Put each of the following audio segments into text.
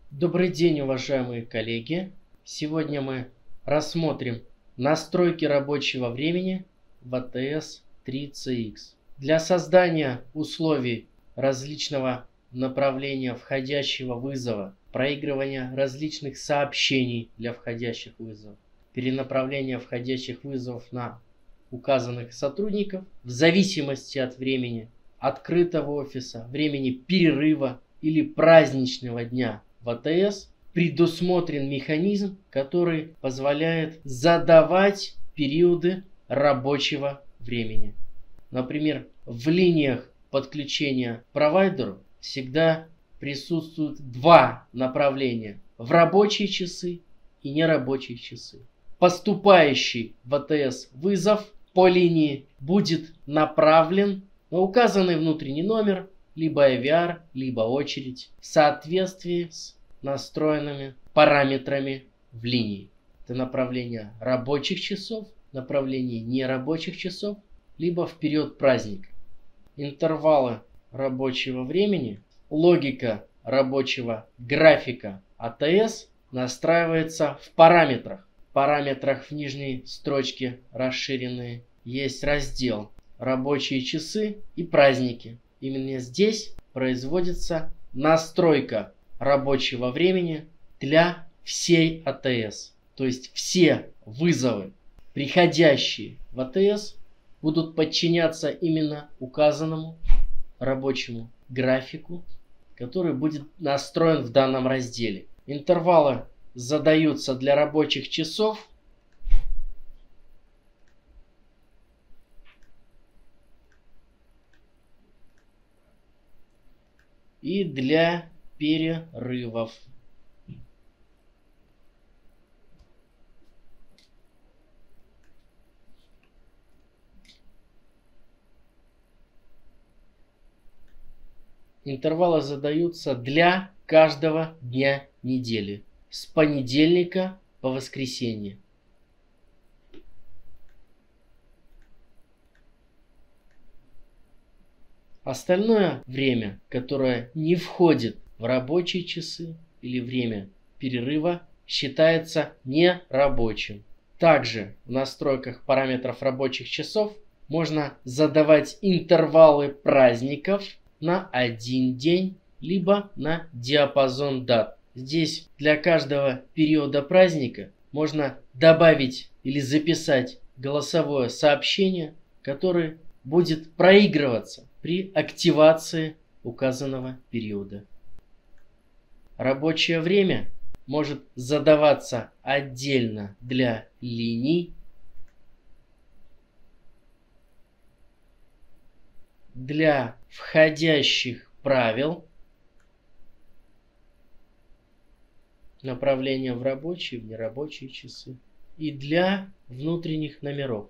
Добрый день, уважаемые коллеги! Сегодня мы рассмотрим настройки рабочего времени в ATS 3CX. Для создания условий различного направления входящего вызова, проигрывания различных сообщений для входящих вызовов, перенаправления входящих вызовов на указанных сотрудников в зависимости от времени открытого офиса, времени перерыва или праздничного дня в ATS предусмотрен механизм, который позволяет задавать периоды рабочего времени. Например, в линиях подключения к провайдеру всегда присутствуют два направления: в рабочие часы и нерабочие часы. Поступающий в ATS вызов по линии будет направлен на указанный внутренний номер, либо IVR, либо очередь, в соответствии с настроенными параметрами в линии. Это направление рабочих часов, направление нерабочих часов, либо в период праздника. Интервалы рабочего времени, логика рабочего графика ATS настраивается в параметрах. В параметрах в нижней строчке расширенные есть раздел «Рабочие часы и праздники». Именно здесь производится настройка рабочего времени для всей ATS. То есть все вызовы, приходящие в ATS, будут подчиняться именно указанному рабочему графику, который будет настроен в данном разделе. Интервалы задаются для рабочих часов и для перерывов. Интервалы задаются для каждого дня недели, с понедельника по воскресенье. Остальное время, которое не входит в рабочие часы или время перерыва, считается нерабочим. Также в настройках параметров рабочих часов можно задавать интервалы праздников на один день, либо на диапазон дат. Здесь для каждого периода праздника можно добавить или записать голосовое сообщение, которое будет проигрываться при активации указанного периода. Рабочее время может задаваться отдельно для линий, для входящих правил, направления в рабочие, в нерабочие часы, и для внутренних номеров.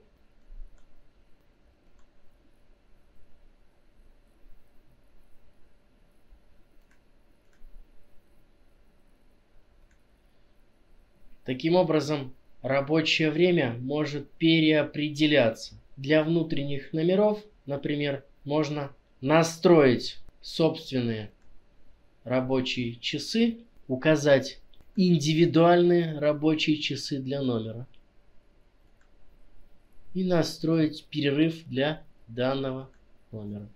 Таким образом, рабочее время может переопределяться. Для внутренних номеров, например, можно настроить собственные рабочие часы, указать индивидуальные рабочие часы для номера и настроить перерыв для данного номера.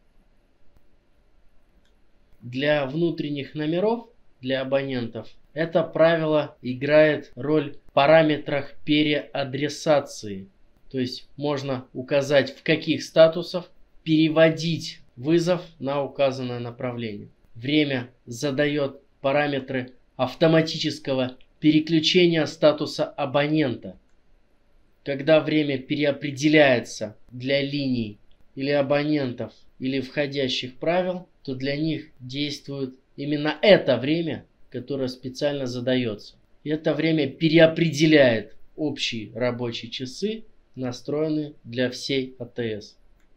Для внутренних номеров, для абонентов, это правило играет роль в параметрах переадресации. То есть можно указать, в каких статусах переводить вызов на указанное направление. Время задает параметры автоматического переключения статуса абонента. Когда время переопределяется для линий или абонентов или входящих правил, то для них действует именно это время, которое специально задается. И это время переопределяет общие рабочие часы, настроенные для всей ATS.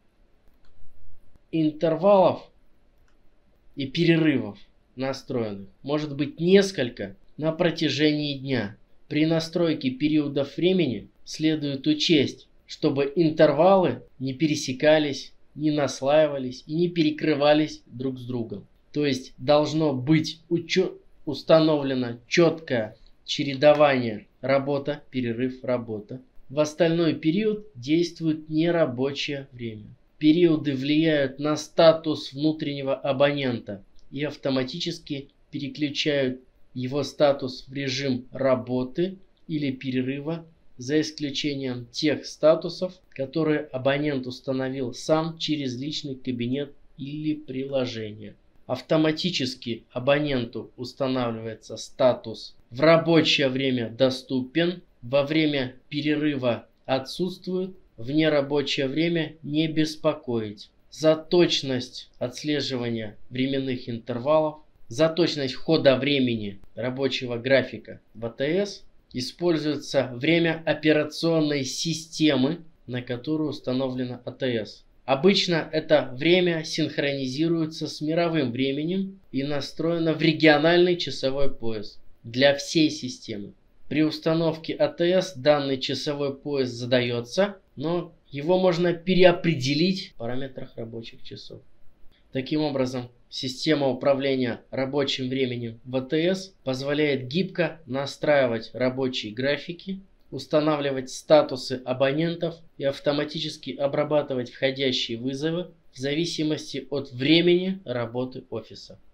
Интервалов и перерывов настроенных может быть несколько на протяжении дня. При настройке периодов времени следует учесть, чтобы интервалы не пересекались, не наслаивались и не перекрывались друг с другом. То есть должно быть установлено четкое чередование работа, перерыв, работа. В остальной период действует нерабочее время. Периоды влияют на статус внутреннего абонента и автоматически переключают его статус в режим работы или перерыва, за исключением тех статусов, которые абонент установил сам через личный кабинет или приложение. Автоматически абоненту устанавливается статус «В рабочее время доступен», «Во время перерыва отсутствует», «В нерабочее время не беспокоить». За точность отслеживания временных интервалов, за точность хода времени рабочего графика в АТС используется время операционной системы, на которую установлена АТС. Обычно это время синхронизируется с мировым временем и настроено в региональный часовой пояс для всей системы. При установке АТС данный часовой пояс задается, но его можно переопределить в параметрах рабочих часов. Таким образом, система управления рабочим временем в АТС позволяет гибко настраивать рабочие графики, устанавливать статусы абонентов и автоматически обрабатывать входящие вызовы в зависимости от времени работы офиса.